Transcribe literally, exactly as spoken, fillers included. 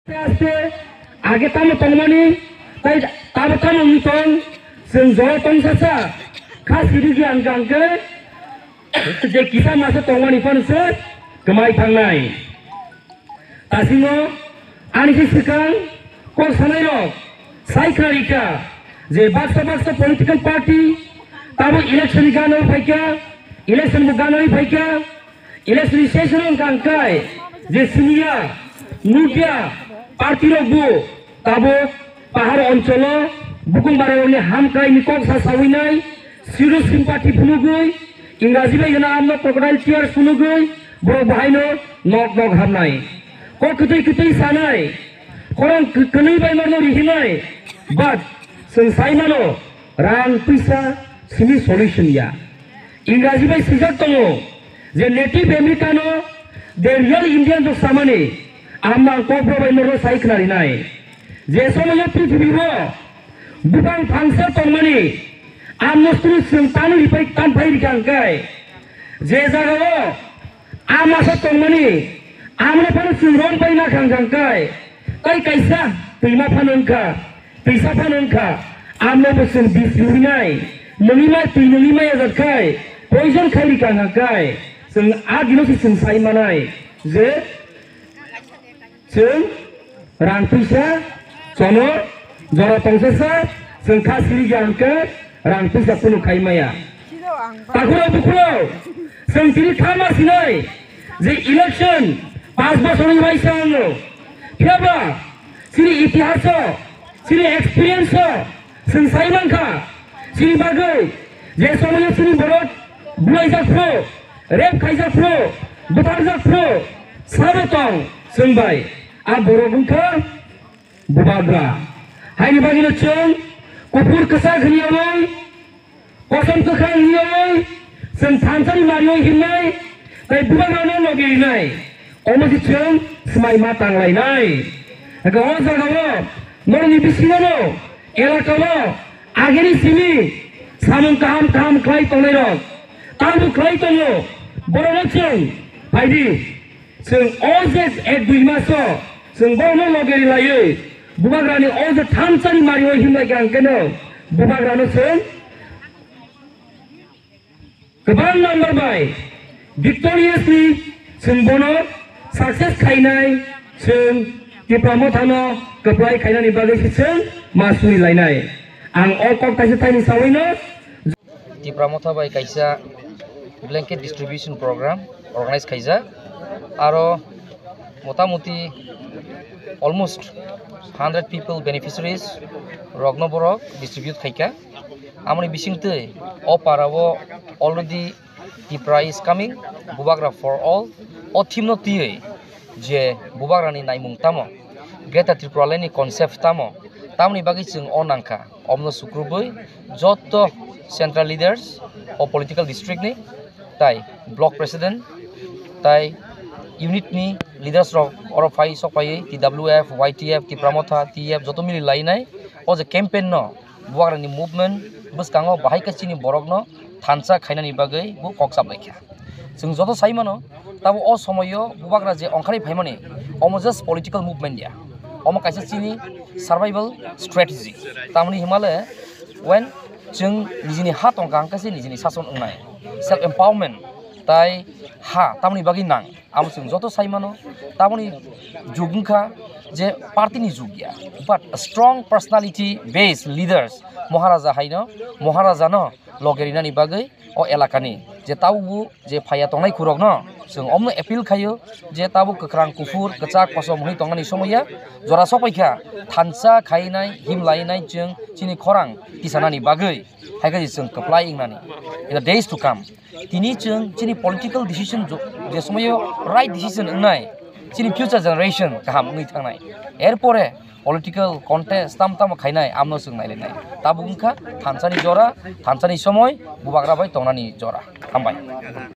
आगे tamo tongmani tai tamo tamo mitong जों ज' तंसासा खासिरि गियान गांगो जे किसा मासे tongmani फानसो गोमाय थांनाय दासिमो आंनि सिगां कल सानाय रक साइक्लारिका जे बाक्सा बाक्सा पलिटिकल पार्टी ताबो इलेक्शन गानो फाइका इलेक्शन गानो फाइका इलेक्शन सेशन गांकाय जे सिनिया नुटिया पार्टी रबु ताबो पाहाड़ अंचल बुकुं बारावनि हामकाय निकक सासाविनाय सिरु सिम्पाथि फुनुगै इंराजी बायना आमनो क्रोकोडाइल टियार फुनुगै बर बाहायनो नक नक हामनाय क खतै खतै सानाय खरं कनै बायमानो रिहिनाय बाट जों साइमानो रां पैसा सिनि सल्युशन या इंराजी बाय सिजाक दङ जे नेटिव अमेरिकानो दे रियल इंडियन जो सामाने आमना कब्र बायनो साइखनारिनाय जे समय पृथ्वीबो बुबां फांसा तंमानि आमनस्त्रु जों रिपाय तानफाय रिखांकाय जे जागाव आमासा तंमानि आमने फानो जों रन बायना खांखांकाय काय कायसा दैमा फानोंखा पैसा फानोंखा आमने बोसोन बिस लुनाय नोंनिमा दै नोंनिमा जादखाय पयजन खायरि खांखांकाय जों आदिनोसो जों साइमानाय जे जों रां पैसा जनो जरा तंसासा जों खासिरि गियानखो रां पैसा खुनु खायमाया ताखुराव बुखुराव जों दिनै खामासिनाय जे इलेक्शन पाँच बছरनि बायसाङो फियाबा सिरि इतिहास सिरि एक्सपीरियंस जों साइमानखा सिरि बागै जे समय सिरि बरत बुलायजाफ्रो रेप खायजाफ्रो बुथारजाफ्रो साबतं जोंबाय आ बर'बुंखा बुबाग्रा हायनि बागिनो जों गुफुर कसा घनियावै कसम कखा घनियावै जों थानसालि मारियो हिमनाय ताय बुबाग्रानो लगेनाय अमजि जों स्माय मा तांलायनाय गाव जागाव नरनि बिसिनानो एलाकानो आगेनि सिनि सामं काहाम काहाम खाय तंनाय रक तांबु खाय तङो बर'नो जों बायदि जों अजे एक दुइ मासो जों बर'नो लगेरि लायो बुबाग्रानि अजे थानसालि मारियो हिमनाय गांकेनो बुबाग्रानो जों गोबां नाम्बार बाय भिक्टोरियासलि जों बनो सक्सेस खायनाय जों टिप्रामथानो कप्लाय खायनानि बागै जों मासुनि लायनाय आं अकक कायसा थाइनि सावैनो टिप्रामथा बाय कायसा ब्लैंकेट डिस्ट्रीब्यूशन प्रोग्राम ऑर्गेनाइज खायजा आरो मोटामोटी almost one hundred people beneficiaries rogno borok distribute khaika amoni bisingte o parawo already Tripura is coming bubagra for all o thimno tiye je bubagrani naimung tamo greater Tripura leni concept tamo tamni bagi chung onangka omno sukruboi jotto central leaders o political district ni tai block president tai unit ni leaders rok oro phai sopai T W F Y T F Tipramotha T F joto mili lainai o je campaign no buagrani movement buskango bahai kachini borok no thansa khainani bagai bu koksap laikha जों joto saimano tabo o somoyo bubagra je onkhari phaimani omo just political movement ya omo kaisa chini survival strategy tamni himale when जों निजिनि हा तंका angkasi निजिनि सासन ungnai self empowerment tai ha tamni bagi nang am जों joto saimano tamoni jugungkha je party ni jugya but a strong personality based leaders maharaja haino maharaja no logerina ni bagai o elakani je tabu je phaya tongnai khurok no जों omno appeal khayo je tabu kakrang kufur kachak kosom hoi tongani somoya jora sopaikha thansa khainai himlainai जों chini khorang tisanani bagai haigai जों kaplai ingnani in the days to come tini जों chini political decision je somoyo right decision ungnai chini future generation kaham ngui thangnai erpore political contest tam tam khainai amno जों nailenai tabu ungkha thansani jora thansani somoy bubagra bai tongnani jora hambai।